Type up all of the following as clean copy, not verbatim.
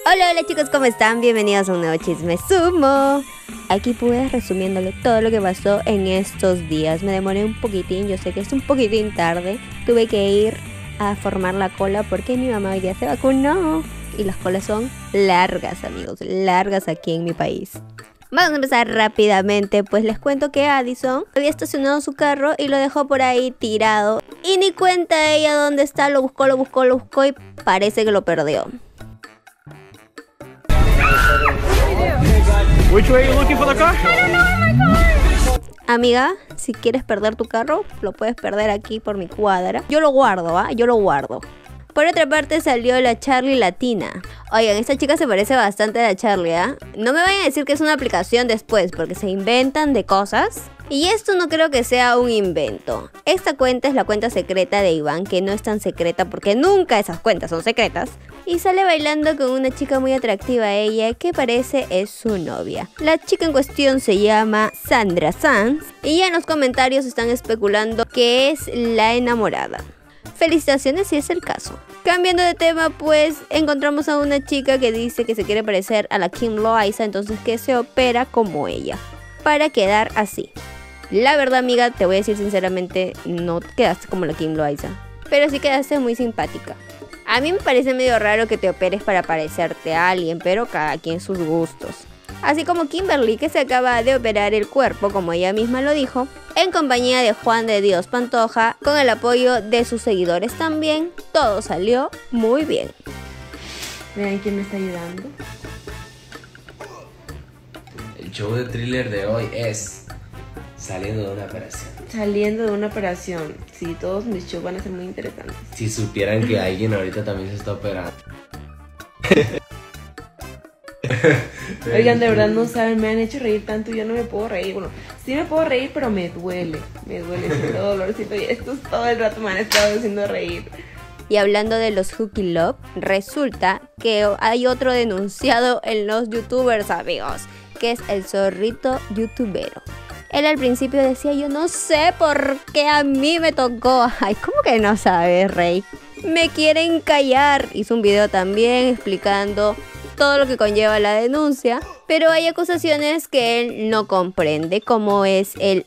Hola, hola chicos, ¿cómo están? Bienvenidos a un nuevo Chisme Sumo. Aquí pude resumiéndole todo lo que pasó en estos días. Me demoré un poquitín, yo sé que es un poquitín tarde. Tuve que ir a formar la cola porque mi mamá hoy día se vacunó. Y las colas son largas, amigos, largas aquí en mi país. Vamos a empezar rápidamente, pues les cuento que Addison había estacionado su carro y lo dejó por ahí tirado. Y ni cuenta ella dónde está, lo buscó y parece que lo perdió. Which way are you looking for the car? Amiga, si quieres perder tu carro, lo puedes perder aquí por mi cuadra. Yo lo guardo, ¿ah? Yo lo guardo. Por otra parte salió la Charlie Latina. Oigan, esta chica se parece bastante a la Charlie, ¿ah? No me vayan a decir que es una aplicación después, porque se inventan de cosas. Y esto no creo que sea un invento. Esta cuenta es la cuenta secreta de Iván, que no es tan secreta porque nunca esas cuentas son secretas. Y sale bailando con una chica muy atractiva a ella, que parece es su novia. La chica en cuestión se llama Sandra Sanz, y ya en los comentarios están especulando que es la enamorada. Felicitaciones si es el caso. Cambiando de tema, pues encontramos a una chica que dice que se quiere parecer a la Kim Loaiza, entonces que se opera como ella, para quedar así. La verdad, amiga, te voy a decir sinceramente, no quedaste como la Kim Loaiza, pero sí quedaste muy simpática. A mí me parece medio raro que te operes para parecerte a alguien, pero cada quien sus gustos. Así como Kimberly, que se acaba de operar el cuerpo, como ella misma lo dijo, en compañía de Juan de Dios Pantoja, con el apoyo de sus seguidores también. Todo salió muy bien. Vean quién me está ayudando. El show de thriller de hoy es saliendo de una operación. Saliendo de una operación. Sí, todos mis shows van a ser muy interesantes. Si supieran que alguien ahorita también se está operando. Oigan, de verdad no saben, me han hecho reír tanto, yo no me puedo reír. Bueno, sí me puedo reír, pero me duele, siento dolorcito y estos todo el rato me han estado haciendo reír. Y hablando de los Hooky Love, resulta que hay otro denunciado en los youtubers, amigos, que es el zorrito youtubero. Él al principio decía, yo no sé por qué a mí me tocó. Ay, ¿cómo que no sabes, Rey? Me quieren callar. Hizo un video también explicando todo lo que conlleva la denuncia, pero hay acusaciones que él no comprende, como es el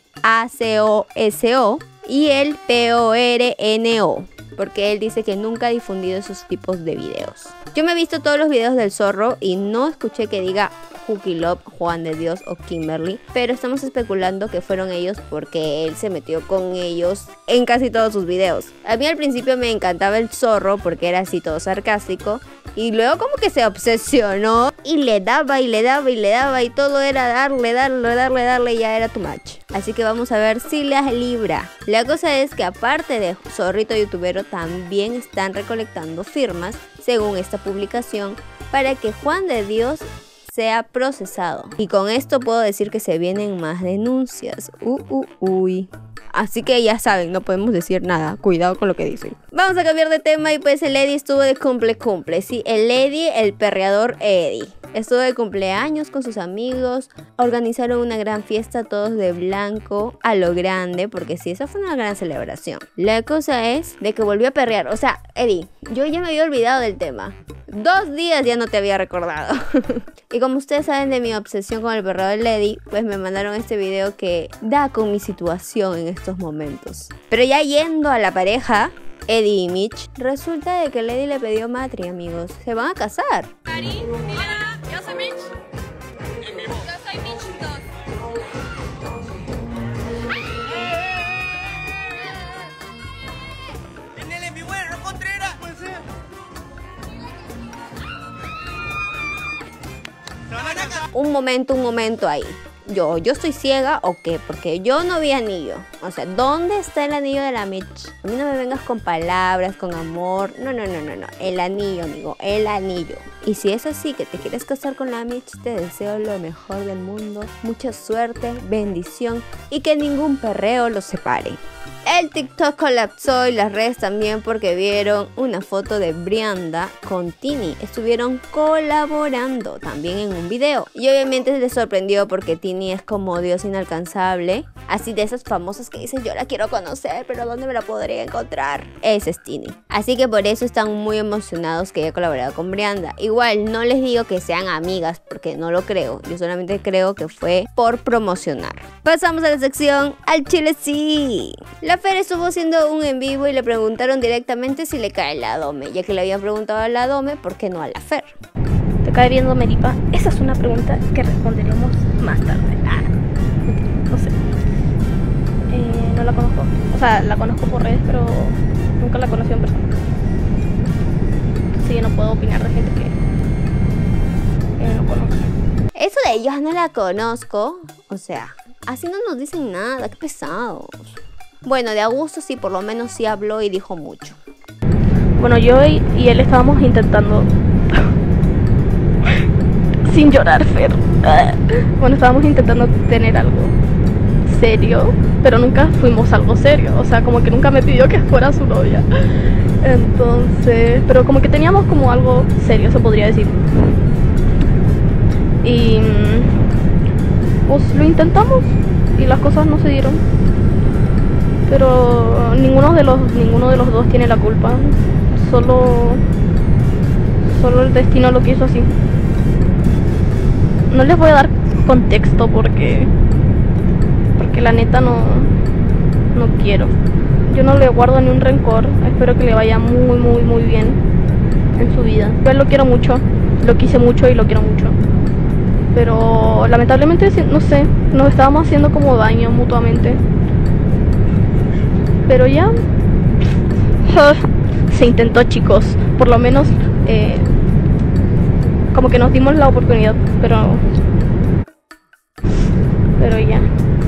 ACOSO y el PORNO, porque él dice que nunca ha difundido esos tipos de videos. Yo me he visto todos los videos del zorro y no escuché que diga Hooky Love, Juan de Dios o Kimberly, pero estamos especulando que fueron ellos porque él se metió con ellos en casi todos sus videos. A mí al principio me encantaba el zorro porque era así todo sarcástico, y luego como que se obsesionó y le daba y todo era darle y ya era too much. Así que vamos a ver si las libra. La cosa es que aparte de zorrito youtubero también están recolectando firmas, según esta publicación, para que Juan de Dios sea procesado. Y con esto puedo decir que se vienen más denuncias. Uy. Así que ya saben, no podemos decir nada. Cuidado con lo que dicen. Vamos a cambiar de tema y pues el Eddie estuvo de cumple. Sí, el Eddie, el perreador Eddie. Estuvo de cumpleaños con sus amigos. Organizaron una gran fiesta todos de blanco a lo grande, porque sí, esa fue una gran celebración. La cosa es de que volvió a perrear. O sea, Eddie, yo ya me había olvidado del tema. 2 días ya no te había recordado. Y como ustedes saben de mi obsesión con el perreo del Eddie, pues me mandaron este video que da con mi situación en estos momentos. Pero ya yendo a la pareja, Eddie y Mitch, resulta de que el Eddie le pidió matri, amigos. Se van a casar. Mari, hola, yo soy Mitch. Yo soy Mitch 2. ¡Tenele mi bueno, Contreras! ¡Puede ser! ¿Se van a casar? Un momento ahí. ¿Yo estoy ciega o qué? Porque yo no vi anillo. O sea, ¿dónde está el anillo de la Mitch? A mí no me vengas con palabras, con amor. No. El anillo, amigo. El anillo. Y si es así, que te quieres casar con la Mitch, te deseo lo mejor del mundo. Mucha suerte, bendición y que ningún perreo los separe. El TikTok colapsó y las redes también porque vieron una foto de Brianda con Tini. Estuvieron colaborando también en un video. Y obviamente les sorprendió porque Tini es como Dios inalcanzable. Así de esas famosas que dices yo la quiero conocer, pero ¿dónde me la podría encontrar? Ese es Tini. Así que por eso están muy emocionados que haya colaborado con Brianda. Igual no les digo que sean amigas porque no lo creo, yo solamente creo que fue por promocionar. Pasamos a la sección Al Chile Sí. La Fer estuvo haciendo un en vivo y le preguntaron directamente si le cae la Dome, ya que le habían preguntado a la Dome, ¿por qué no a la Fer? ¿Te cae bien Domelipa? Esa es una pregunta que responderemos más tarde. No sé. No la conozco. O sea, la conozco por redes, pero nunca la conocí en persona. Así que no puedo opinar de gente que no conozco. Eso de yo no la conozco, o sea, así no nos dicen nada, qué pesados. Bueno, de Augusto sí, por lo menos sí habló y dijo mucho. Bueno, yo y él estábamos intentando... Sin llorar, Fer. Bueno, estábamos intentando tener algo serio, pero nunca fuimos algo serio. O sea, como que nunca me pidió que fuera su novia. Entonces, pero como que teníamos como algo serio, se podría decir. Y pues lo intentamos y las cosas no se dieron. Pero ninguno de los dos tiene la culpa. Solo el destino lo quiso así. No les voy a dar contexto porque la neta no quiero. Yo no le guardo ni un rencor. Espero que le vaya muy bien en su vida. Yo lo quiero mucho, lo quise mucho y lo quiero mucho. Pero lamentablemente, no sé, nos estábamos haciendo como daño mutuamente. Pero ya se intentó, chicos. Por lo menos como que nos dimos la oportunidad, pero ya.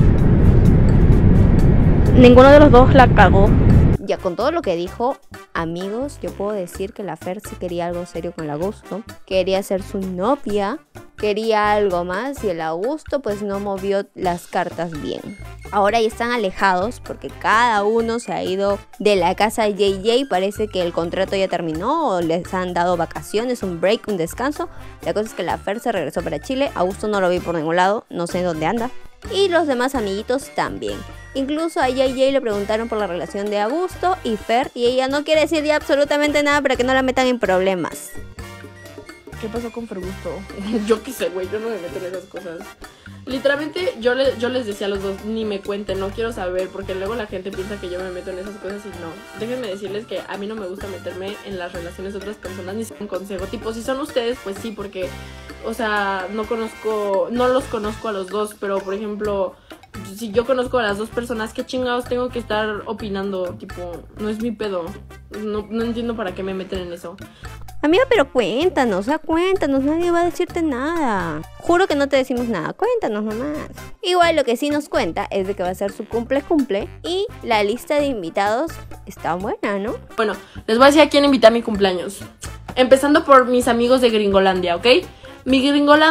Ninguno de los dos la cagó. Ya con todo lo que dijo, amigos, yo puedo decir que la Fer sí quería algo serio con el Augusto. Quería ser su novia, quería algo más y el Augusto pues no movió las cartas bien. Ahora ya están alejados porque cada uno se ha ido de la casa de JJ. Parece que el contrato ya terminó o les han dado vacaciones, un break, un descanso. La cosa es que la Fer se regresó para Chile. Augusto no lo vi por ningún lado, no sé dónde anda. Y los demás amiguitos también. Incluso a JJ le preguntaron por la relación de Augusto y Fer y ella no quiere decir ya absolutamente nada para que no la metan en problemas. ¿Qué pasó con Fergusto? Yo qué sé, güey, yo no me meto en esas cosas. Literalmente yo les decía a los dos, ni me cuenten, no quiero saber, porque luego la gente piensa que yo me meto en esas cosas y no. Déjenme decirles que a mí no me gusta meterme en las relaciones de otras personas ni un consejo. Tipo, si son ustedes, pues sí, porque, o sea, no los conozco a los dos, pero por ejemplo, si yo conozco a las dos personas, ¿qué chingados tengo que estar opinando? Tipo, no es mi pedo. No entiendo para qué me meten en eso. Amiga, pero cuéntanos, nadie va a decirte nada. Juro que no te decimos nada, cuéntanos nomás. Igual lo que sí nos cuenta es de que va a ser su cumple y la lista de invitados está buena, ¿no? Bueno, les voy a decir a quién invité a mi cumpleaños. Empezando por mis amigos de Gringolandia, ¿ok? Mis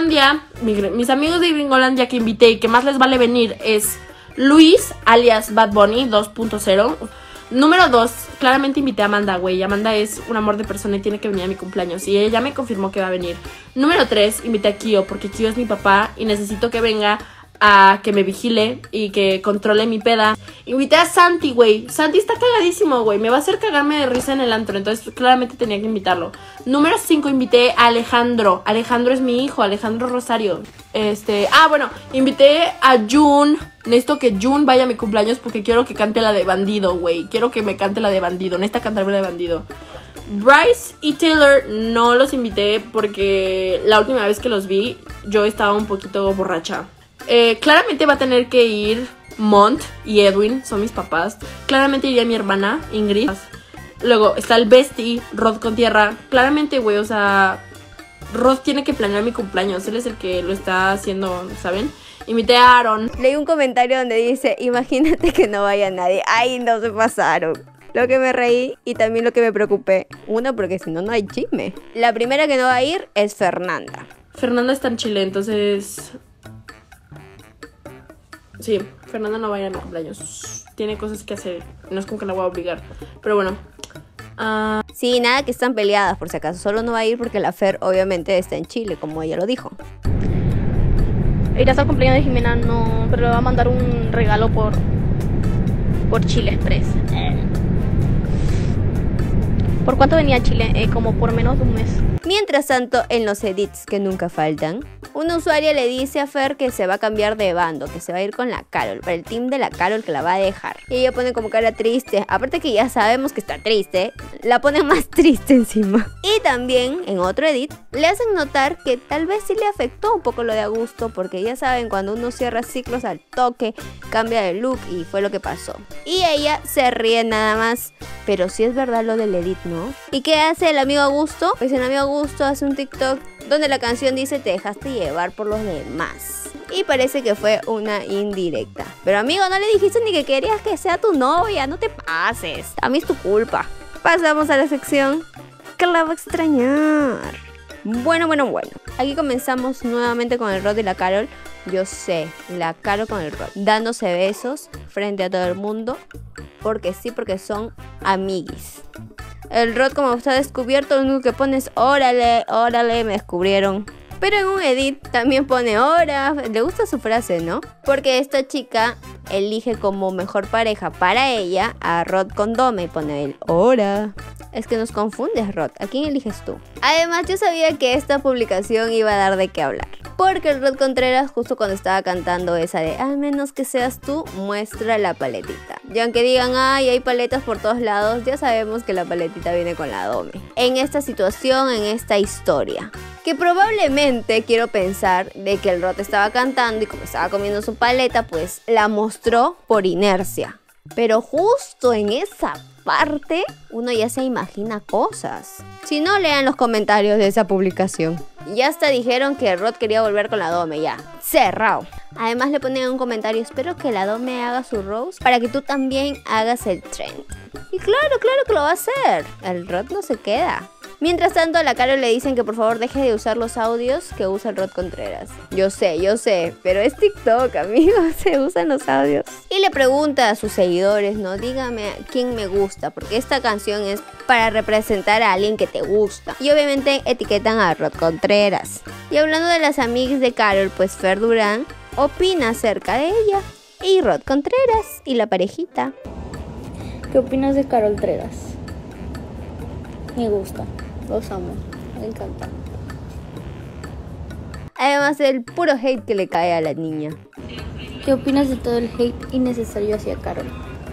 amigos de Gringolandia que invité y que más les vale venir es Luis, alias Bad Bunny 2.0. Número 2, claramente invité a Amanda, güey. Amanda es un amor de persona y tiene que venir a mi cumpleaños. Y ella ya me confirmó que va a venir. Número 3, invité a Kio, porque Kio es mi papá y necesito que venga a que me vigile y que controle mi peda. Invité a Santi, güey. Santi está cagadísimo, güey. Me va a hacer cagarme de risa en el antro, entonces claramente tenía que invitarlo. Número 5, invité a Alejandro. Alejandro es mi hijo, Alejandro Rosario. Bueno, invité a Jun. Necesito que Jun vaya a mi cumpleaños porque quiero que cante la de Bandido, güey. Quiero que me cante la de Bandido. Necesita cantarme la de Bandido. Bryce y Taylor no los invité porque la última vez que los vi yo estaba un poquito borracha. Claramente va a tener que ir Mont y Edwin, son mis papás. Claramente iría mi hermana, Ingrid. Luego está el bestie, Rod con tierra. Claramente, güey, o sea, Rod tiene que planear mi cumpleaños. Él es el que lo está haciendo, ¿saben? Invité a Aaron. Leí un comentario donde dice, imagínate que no vaya nadie. Ay, no, se pasaron. Lo que me reí y también lo que me preocupé. Uno, porque si no, no hay chisme. La primera que no va a ir es Fernanda. Fernanda está en Chile, entonces... Sí, Fernanda no va a ir a mi cumpleaños. Tiene cosas que hacer. No es como que la voy a obligar. Pero bueno. Sí, nada que están peleadas por si acaso. Solo no va a ir porque la Fer obviamente está en Chile, como ella lo dijo. Irás al cumpleaños de Jimena, no, pero le va a mandar un regalo por por Chile Express. ¿Por cuánto venía a Chile? Como por menos de un mes. Mientras tanto, en los edits que nunca faltan, una usuaria le dice a Fer que se va a cambiar de bando, que se va a ir con la Carol, para el team de la Carol que la va a dejar. Y ella pone como cara triste, aparte que ya sabemos que está triste, la pone más triste encima. Y también, en otro edit, le hacen notar que tal vez sí le afectó un poco lo de Augusto, porque ya saben, cuando uno cierra ciclos al toque, cambia de look y fue lo que pasó. Y ella se ríe nada más, pero sí es verdad lo del edit, ¿no? ¿Y qué hace el amigo Augusto? Pues el amigo Augusto hace un TikTok donde la canción dice te dejaste llevar por los demás. Y parece que fue una indirecta. Pero amigo, no le dijiste ni que querías que sea tu novia, no te pases. A mí es tu culpa. Pasamos a la sección que la va a extrañar. Bueno. Aquí comenzamos nuevamente con el Rod y la Carol. Yo sé, la Carol con el Rod dándose besos frente a todo el mundo. Porque sí, porque son amiguis. El Rod, como está descubierto, lo único que pone es órale, me descubrieron. Pero en un edit también pone hora. Le gusta su frase, ¿no? Porque esta chica elige como mejor pareja para ella a Rod con Dome y pone el hora. Es que nos confundes, Rod. ¿A quién eliges tú? Además, yo sabía que esta publicación iba a dar de qué hablar. Porque el Rod Contreras, justo cuando estaba cantando esa de al menos que seas tú, muestra la paletita. Y aunque digan, ay, hay paletas por todos lados, ya sabemos que la paletita viene con la Dome. En esta situación, en esta historia. Que probablemente quiero pensar de que el Rod estaba cantando y como estaba comiendo su paleta, pues la mostró por inercia. Pero justo en esa parte, uno ya se imagina cosas. Si no, lean los comentarios de esa publicación. Ya hasta dijeron que Rod quería volver con la Dome, ya. Cerrado. Además le ponen un comentario, espero que la Dome haga su roast para que tú también hagas el trend. Y claro que lo va a hacer. El Rod no se queda. Mientras tanto, a la Carol le dicen que por favor deje de usar los audios que usa el Rod Contreras. Yo sé, pero es TikTok, amigos, se usan los audios. Y le pregunta a sus seguidores, ¿no? Dígame quién me gusta, porque esta canción es para representar a alguien que te gusta. Y obviamente etiquetan a Rod Contreras. Y hablando de las amigas de Carol, pues Fer Durán opina acerca de ella. Y Rod Contreras y la parejita. ¿Qué opinas de Carol Treras? Me gusta. Los amo, me encanta. Además del puro hate que le cae a la niña. ¿Qué opinas de todo el hate innecesario hacia Carol?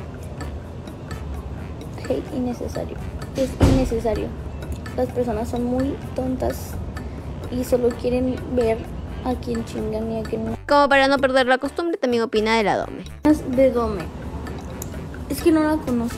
Hate innecesario. Es innecesario. Las personas son muy tontas y solo quieren ver a quién chingan y a quién no. Como para no perder la costumbre, también opina de la Dome. De Dome. Es que no la conozco.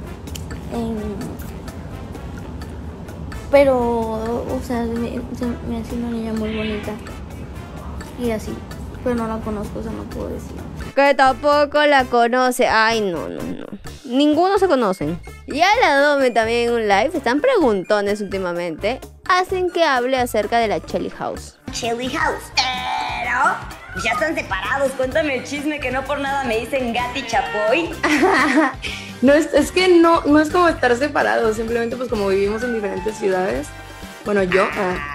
Pero, o sea, me hace una niña muy bonita. Y así. Pero no la conozco, o sea, no puedo decir. Que tampoco la conoce. Ay, no. Ninguno se conocen. Ya la Dome también en un live. Están preguntones últimamente. Hacen que hable acerca de la Shelly House. Shelly House. Pero ya están separados. Cuéntame el chisme que no por nada me dicen Gati Chapoy. No, es que no es como estar separados, simplemente pues como vivimos en diferentes ciudades. Bueno, yo...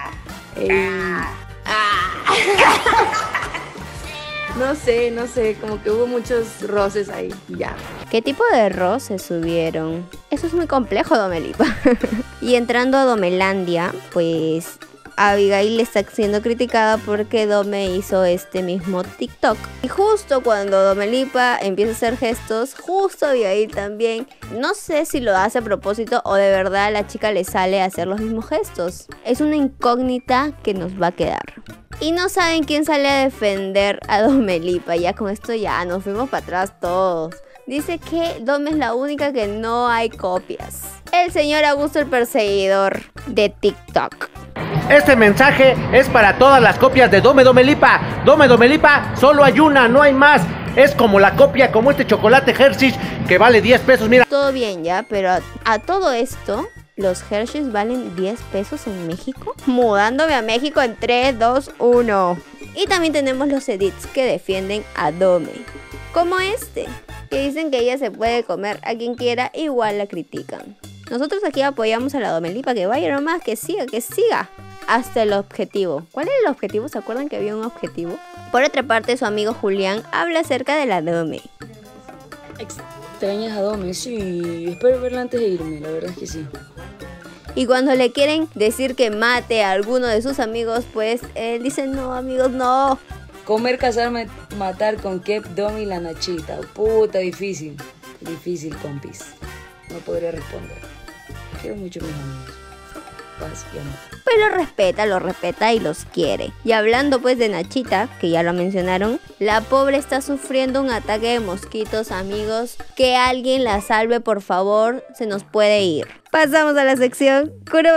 No sé, como que hubo muchos roces ahí, ya. ¿Qué tipo de roces subieron? Eso es muy complejo, Domelipa. Y entrando a Domelandia, pues Abigail está siendo criticada porque Dome hizo este mismo TikTok. Y justo cuando Domelipa empieza a hacer gestos, justo Abigail también. No sé si lo hace a propósito o de verdad a la chica le sale a hacer los mismos gestos. Es una incógnita que nos va a quedar. Y no saben quién sale a defender a Domelipa. Ya con esto ya nos fuimos para atrás todos. Dice que Dome es la única que no hay copias. El señor Augusto el perseguidor de TikTok. Este mensaje es para todas las copias de Domelipa. Domelipa, solo hay una, no hay más. Es como la copia, como este chocolate Hershey's que vale 10 pesos, mira. Todo bien ya, pero a todo esto, los Hershey's valen 10 pesos en México. Mudándome a México en 3, 2, 1. Y también tenemos los edits que defienden a Dome. Como este, que dicen que ella se puede comer a quien quiera, igual la critican. Nosotros aquí apoyamos a la Domelipa, que vaya nomás, que siga. Hasta el objetivo. ¿Cuál era el objetivo? ¿Se acuerdan que había un objetivo? Por otra parte, su amigo Julián habla acerca de la Dome. extrañas a Dome? Sí, espero verla antes de irme, la verdad es que sí. Y cuando le quieren decir que mate a alguno de sus amigos, pues él dice, no, amigos, no. Comer, cazar, matar con Kep, Dome y la Nachita. Puta, difícil. Difícil, compis. No podría responder. Quiero mucho a mis amigos. Paz y amor. Pero los respeta y los quiere. Y hablando pues de Nachita, que ya lo mencionaron, la pobre está sufriendo un ataque de mosquitos, amigos. Que alguien la salve, por favor, se nos puede ir. Pasamos a la sección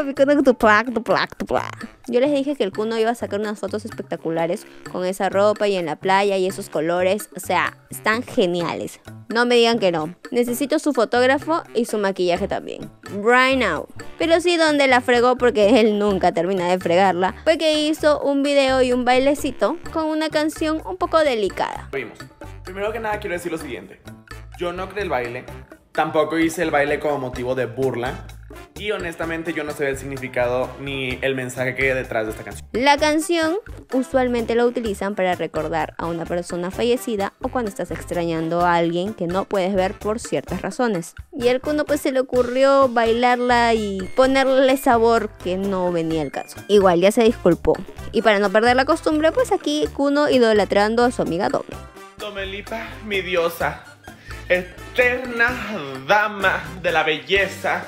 Yo les dije que el Kuno iba a sacar unas fotos espectaculares con esa ropa y en la playa y esos colores. O sea, están geniales. No me digan que no. Necesito su fotógrafo y su maquillaje también. Right now. Pero sí, donde la fregó, porque él nunca termina de fregarla, fue que hizo un video y un bailecito con una canción un poco delicada. Primero que nada quiero decir lo siguiente. Yo no creé el baile. Tampoco hice el baile como motivo de burla. Y honestamente yo no sé el significado ni el mensaje que hay detrás de esta canción. La canción usualmente la utilizan para recordar a una persona fallecida o cuando estás extrañando a alguien que no puedes ver por ciertas razones. Y al Kuno pues se le ocurrió bailarla y ponerle sabor que no venía al caso. Igual ya se disculpó. Y para no perder la costumbre, pues aquí Kuno idolatrando a su amiga Dome. Domelipa, mi diosa, eterna dama de la belleza,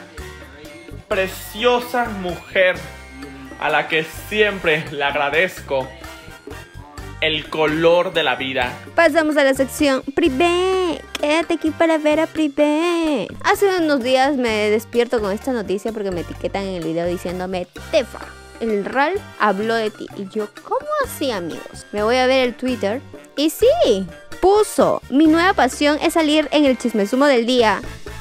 preciosa mujer a la que siempre le agradezco el color de la vida. Pasamos a la sección Privé. Quédate aquí para ver a Privé. Hace unos días me despierto con esta noticia porque me etiquetan en el video diciéndome: Tefa, el Ralph habló de ti. Y yo, ¿cómo así, amigos? Me voy a ver el Twitter y sí, puso: mi nueva pasión es salir en el chismesumo del día.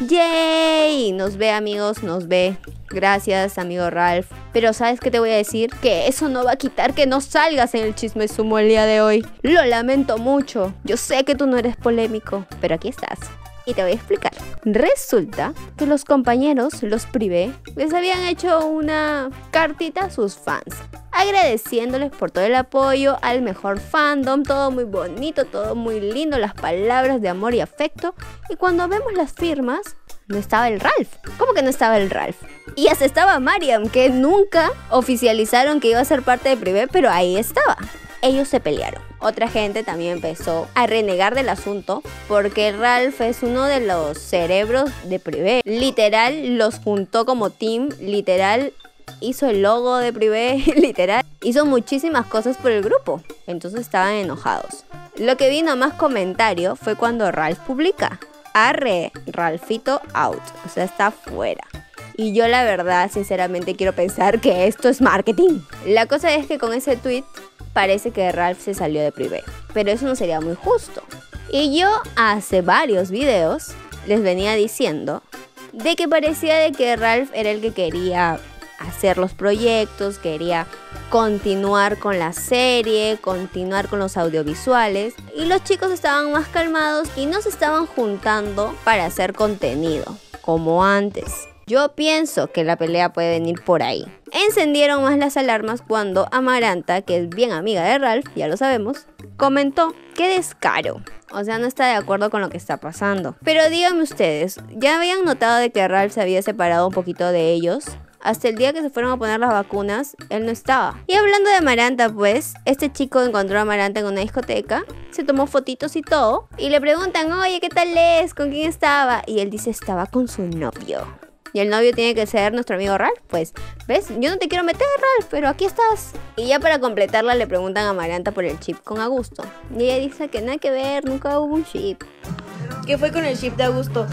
¡Yay! Nos ve, amigos, nos ve. Gracias, amigo Ralph. Pero ¿sabes qué te voy a decir? Que eso no va a quitar que no salgas en el chismesumo el día de hoy. Lo lamento mucho. Yo sé que tú no eres polémico, pero aquí estás. Y te voy a explicar. Resulta que los compañeros, los Privé, les habían hecho una cartita a sus fans, agradeciéndoles por todo el apoyo al mejor fandom. Todo muy bonito, todo muy lindo, las palabras de amor y afecto. Y cuando vemos las firmas, no estaba el Ralph. ¿Cómo que no estaba el Ralph? Y hasta estaba Mariam, que nunca oficializaron que iba a ser parte de Privé, pero ahí estaba. Ellos se pelearon. Otra gente también empezó a renegar del asunto porque Ralph es uno de los cerebros de Privé. Literal, los juntó como team, literal, hizo el logo de Privé, literal. Hizo muchísimas cosas por el grupo, entonces estaban enojados. Lo que vino más comentario fue cuando Ralph publica: arre, Ralphito out, o sea, está fuera. Y yo la verdad, sinceramente, quiero pensar que esto es marketing. La cosa es que con ese tweet parece que Ralph se salió de Privé, pero eso no sería muy justo. Y yo hace varios videos les venía diciendo de que parecía de que Ralph era el que quería hacer los proyectos, quería continuar con la serie, continuar con los audiovisuales, y los chicos estaban más calmados y no se estaban juntando para hacer contenido como antes. Yo pienso que la pelea puede venir por ahí. Encendieron más las alarmas cuando Amaranta, que es bien amiga de Ralph, ya lo sabemos, comentó: ¡qué descaro! O sea, no está de acuerdo con lo que está pasando. Pero díganme ustedes, ¿ya habían notado de que Ralph se había separado un poquito de ellos? Hasta el día que se fueron a poner las vacunas, él no estaba. Y hablando de Amaranta, pues, este chico encontró a Amaranta en una discoteca, se tomó fotitos y todo, y le preguntan: oye, ¿qué tal es? ¿Con quién estaba? Y él dice: estaba con su novio. Y el novio tiene que ser nuestro amigo Ralph. Pues, ¿ves? Yo no te quiero meter, Ralph, pero aquí estás. Y ya para completarla le preguntan a Amaranta por el chip con Augusto. Y ella dice que nada que ver, nunca hubo un chip. ¿Qué fue con el chip de Augusto?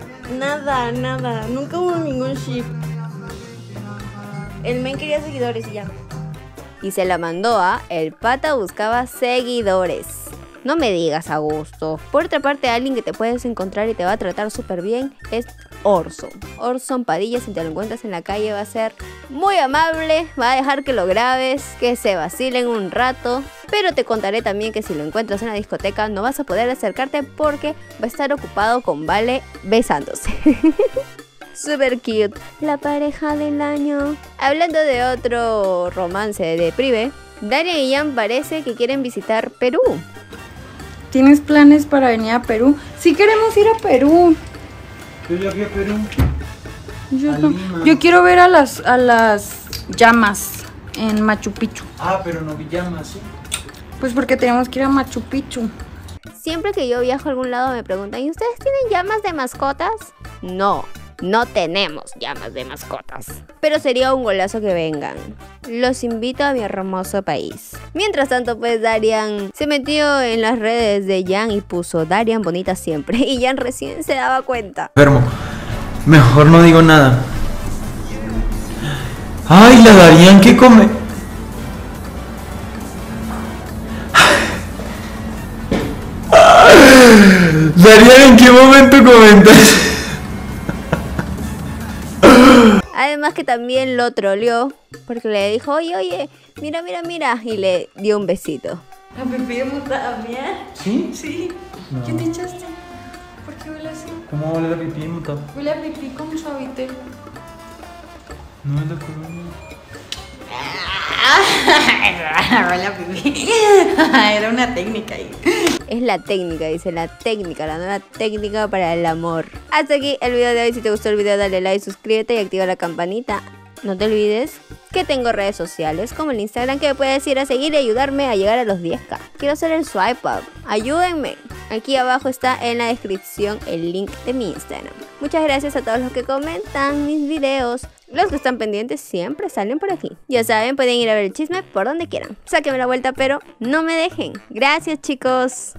Nada, nunca hubo ningún chip. El men quería seguidores y ya. Y se la mandó a: el pata buscaba seguidores. No me digas, Augusto. Por otra parte, alguien que te puedes encontrar y te va a tratar súper bien es Orson. Orson Padilla, si te lo encuentras en la calle, va a ser muy amable, va a dejar que lo grabes, que se vacilen un rato. Pero te contaré también que si lo encuentras en la discoteca no vas a poder acercarte porque va a estar ocupado con Vale besándose. Super cute, la pareja del año. Hablando de otro romance de Privé, Daria y Jan parece que quieren visitar Perú. ¿Tienes planes para venir a Perú? Sí, queremos ir a Perú. Yo ya fui a Perú. Yo quiero ver a las llamas en Machu Picchu. Ah, pero no vi llamas, ¿sí? Pues porque tenemos que ir a Machu Picchu. Siempre que yo viajo a algún lado me preguntan, ¿y ustedes tienen llamas de mascotas? No, no tenemos llamas de mascotas. Pero sería un golazo que vengan. Los invito a mi hermoso país. Mientras tanto, pues Darian se metió en las redes de Jan y puso Darian bonita siempre. Y Jan recién se daba cuenta. Enfermo. Mejor no digo nada. Ay, la Darian que come. Darian, ¿en qué momento comentas? Además que también lo troleó porque le dijo, oye, mira, y le dio un besito. ¿La pipí también? ¿Sí? Sí. No. ¿Qué te echaste? ¿Por qué huele así? ¿Cómo huele la pipí, muta? Huele a pipí con suavitel. No es la colonia. Huele a pipí. Era una técnica ahí. Es la técnica, dice la nueva técnica para el amor. Hasta aquí el video de hoy. Si te gustó el video, dale like, suscríbete y activa la campanita. No te olvides que tengo redes sociales como el Instagram que me puedes ir a seguir y ayudarme a llegar a los 10k. Quiero hacer el swipe up. Ayúdenme. Aquí abajo está en la descripción el link de mi Instagram. Muchas gracias a todos los que comentan mis videos. Los que están pendientes siempre salen por aquí. Ya saben, pueden ir a ver el chisme por donde quieran. Sáquenme la vuelta, pero no me dejen. Gracias, chicos.